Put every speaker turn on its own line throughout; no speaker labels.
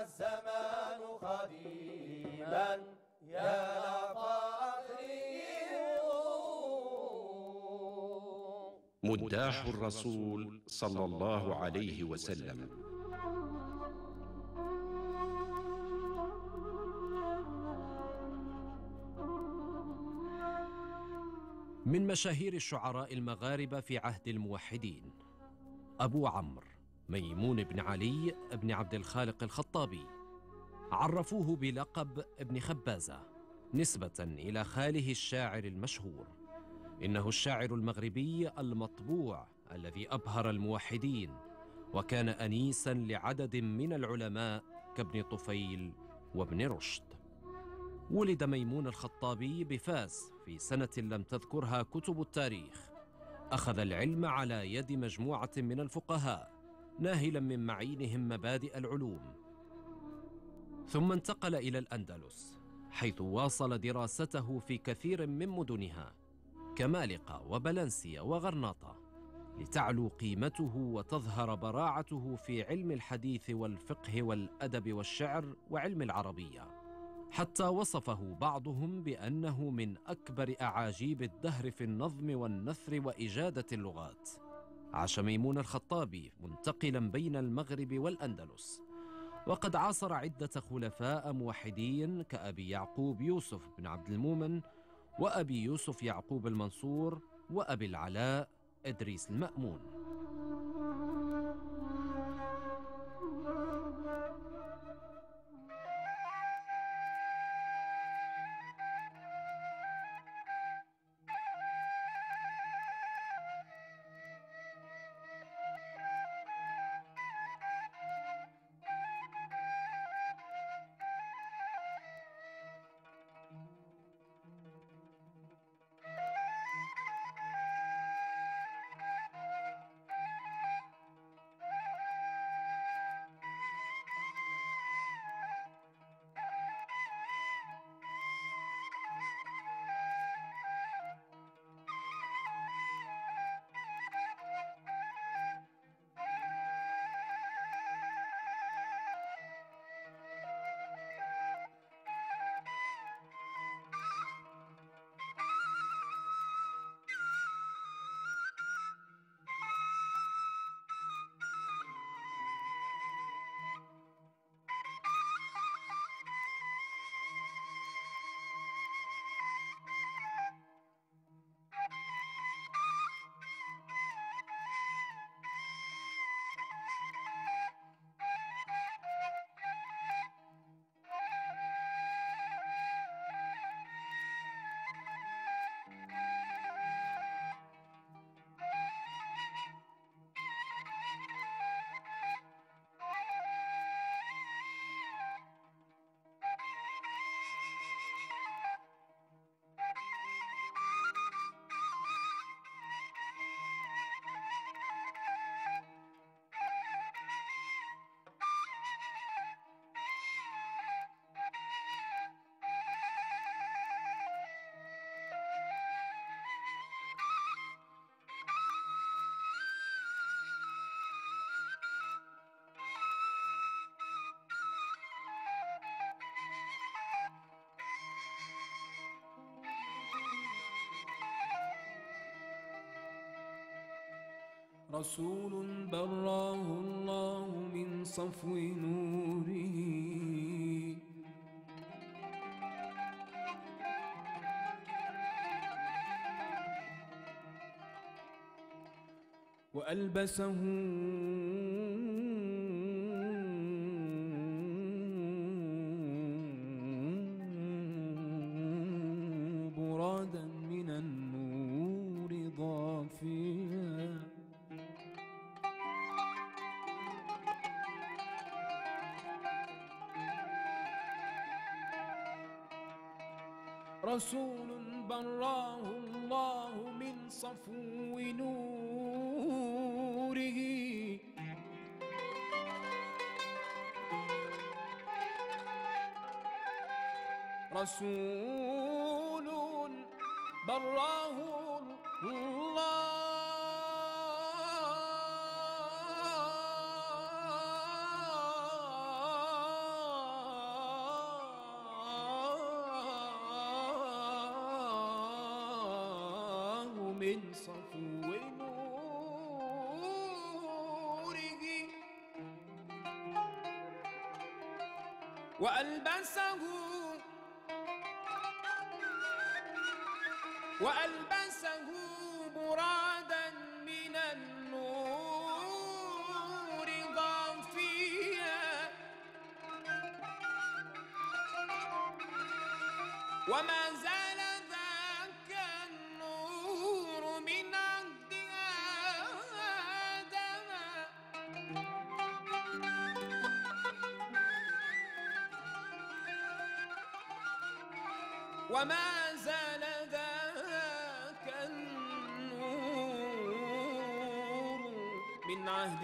الزمان خديما يا لفخري.
مداح الرسول صلى الله عليه وسلم.
من مشاهير الشعراء المغاربة في عهد الموحدين أبو عمرو ميمون بن علي بن عبد الخالق الخطابي، عرفوه بلقب ابن خبازة نسبة إلى خاله الشاعر المشهور. إنه الشاعر المغربي المطبوع الذي أبهر الموحدين، وكان أنيسا لعدد من العلماء كابن طفيل وابن رشد. ولد ميمون الخطابي بفاس في سنة لم تذكرها كتب التاريخ. أخذ العلم على يد مجموعة من الفقهاء، ناهلا من معينهم مبادئ العلوم، ثم انتقل إلى الأندلس، حيث واصل دراسته في كثير من مدنها كمالقة وبلنسيا وغرناطة، لتعلو قيمته وتظهر براعته في علم الحديث والفقه والأدب والشعر وعلم العربية، حتى وصفه بعضهم بأنه من أكبر أعاجيب الدهر في النظم والنثر وإجادة اللغات. عاش ميمون الخطابي منتقلا بين المغرب والأندلس، وقد عاصر عدة خلفاء موحدين كأبي يعقوب يوسف بن عبد المؤمن، وأبي يوسف يعقوب المنصور، وأبي العلاء إدريس المأمون.
رسول براه الله من صفو نوره، وألبسه برادا من النور ضافيا، رسول براه الله من صفو نوره، رسول براه من صفو نوره وألبسه برادا من النور ضافيا وما زال ذاك النور من عهد آدم وما زال ذاك النور من عهد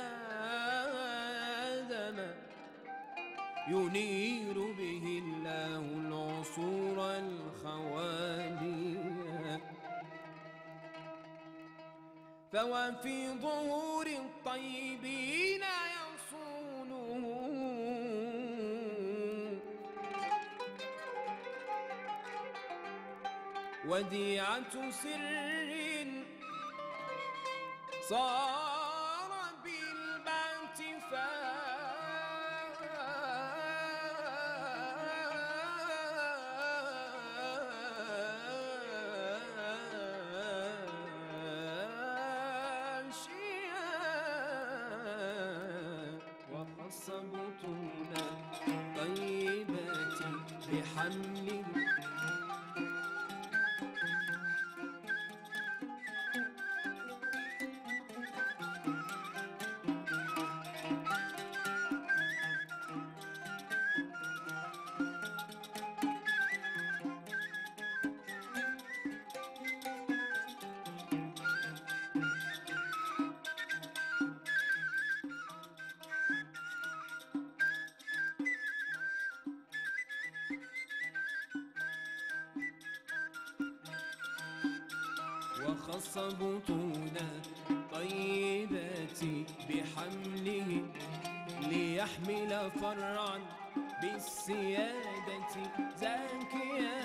آدم ينير به الله العصور الخوالية فوفي ظهور الطيبين يصونه وديعة سر صار بالبعث فاشيا وخص بطون طيبات بحمل وخص بطون طيبات بحمله ليحمل فرعا بالسيادة زاكيا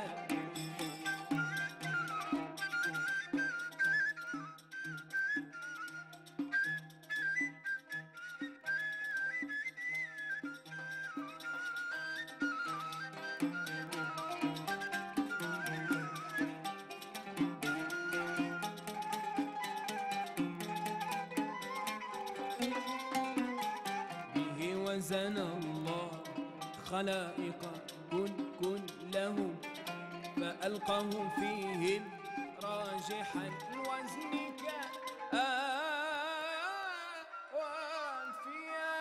وزن الله خلائق كن له فألقه فيهم راجح الوزن كوافيا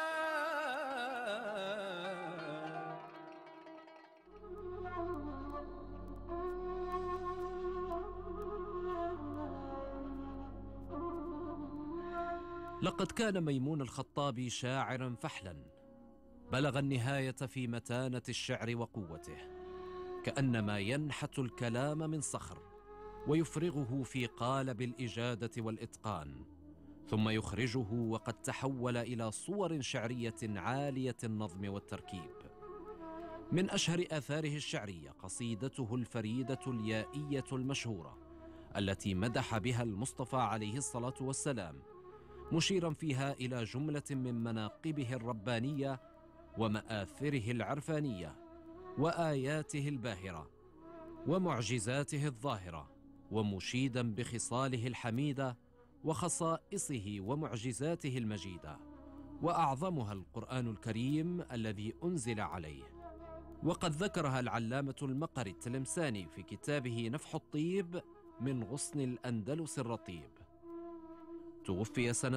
لقد كان ميمون الخطابي شاعراً فحلاً بلغ النهاية في متانة الشعر وقوته، كأنما ينحت الكلام من صخر ويفرغه في قالب الإجادة والإتقان، ثم يخرجه وقد تحول إلى صور شعرية عالية النظم والتركيب. من أشهر آثاره الشعرية قصيدته الفريدة اليائية المشهورة التي مدح بها المصطفى عليه الصلاة والسلام، مشيرا فيها إلى جملة من مناقبه الربانية ومآثره العرفانية وآياته الباهرة ومعجزاته الظاهرة، ومشيدا بخصاله الحميدة وخصائصه ومعجزاته المجيدة، وأعظمها القرآن الكريم الذي أنزل عليه. وقد ذكرها العلامة المقري التلمساني في كتابه نفح الطيب من غصن الأندلس الرطيب. توفي سنة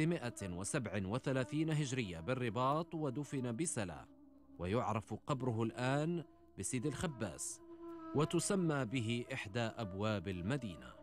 637 هجرية بالرباط ودفن بسلا، ويعرف قبره الآن بسيد الخباس، وتسمى به إحدى أبواب المدينة.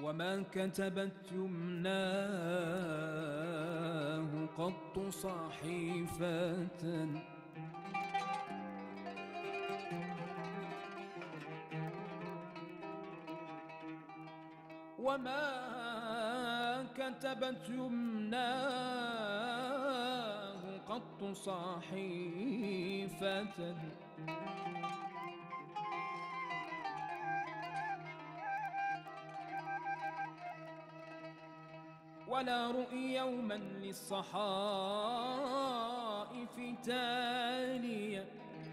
وما كتبت يمناه قط صحيفة وما كتبت يمناه قط صحيفة ولا رؤي يوما للصحائف تاليا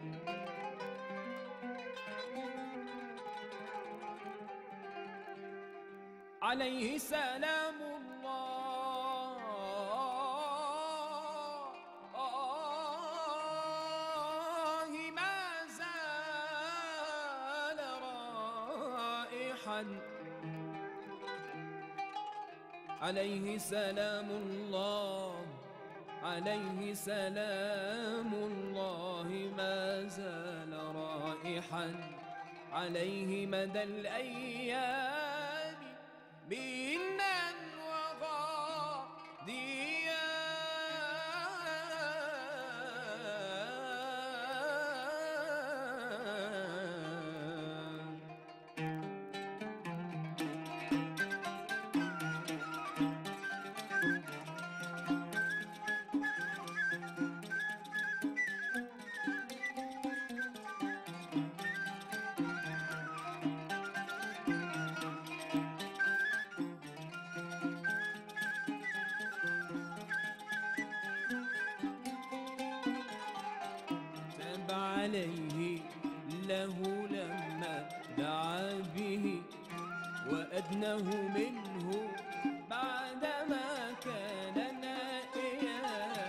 عليه سلام الله ما زال رائحا عليه سلام الله عليه سلام الله ما زال رائحا عليه مدى الأيام منا وغاديا عليه له لما دعا به وأدنه منه بعدما كان نائيا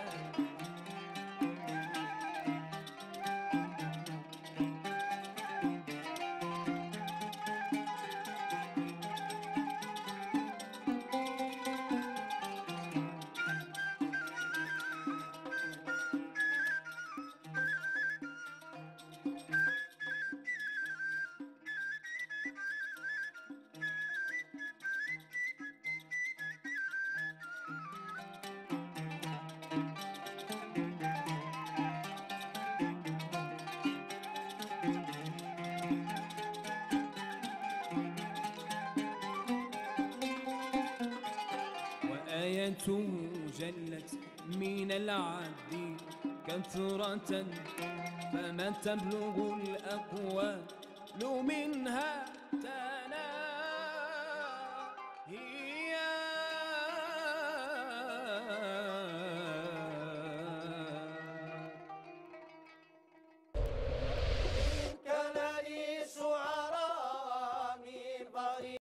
وآيته جلت من العبد كثرة فما تبلغ الأقوال منها